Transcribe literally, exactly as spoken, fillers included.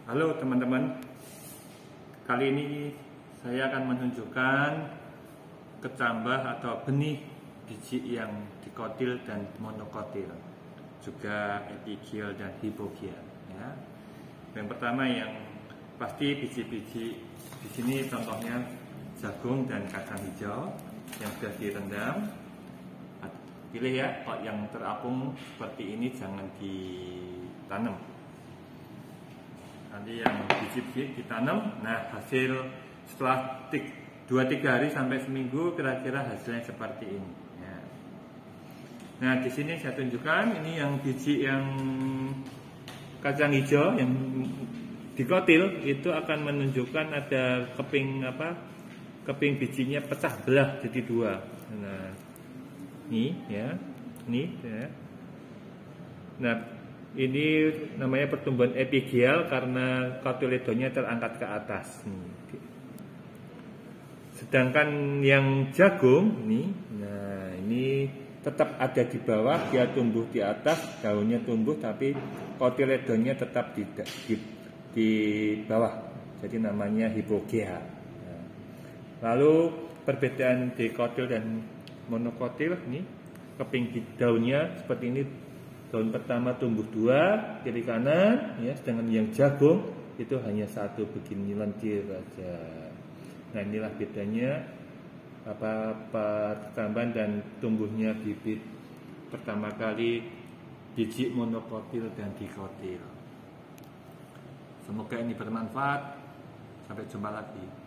Halo teman-teman, kali ini saya akan menunjukkan kecambah atau benih biji yang dikotil dan monokotil, juga epigial dan hipogial. Ya. Yang pertama yang pasti biji-biji di sini contohnya jagung dan kacang hijau yang sudah direndam. Pilih ya, kalau yang terapung seperti ini jangan ditanam. Nanti yang biji-biji ditanam, nah hasil setelah dua tiga hari sampai seminggu kira-kira hasilnya seperti ini. Ya. Nah di sini saya tunjukkan ini yang biji yang kacang hijau yang dikotil itu akan menunjukkan ada keping apa keping bijinya pecah belah jadi dua. Nah ini ya, ini ya. Nah ini namanya pertumbuhan epigial karena kotiledonya terangkat ke atas. Sedangkan yang jagung ini, nah ini tetap ada di bawah, dia tumbuh di atas, daunnya tumbuh tapi kotiledonya tetap di, di, di bawah. Jadi namanya hipogia. Nah, lalu perbedaan dikotil dan monokotil ini, keping daunnya seperti ini. Daun pertama tumbuh dua kiri kanan, ya, sedangkan yang jagung itu hanya satu begini lentir saja. Nah inilah bedanya apa pertambahan dan tumbuhnya bibit pertama kali biji monokotil dan dikotil. Semoga ini bermanfaat. Sampai jumpa lagi.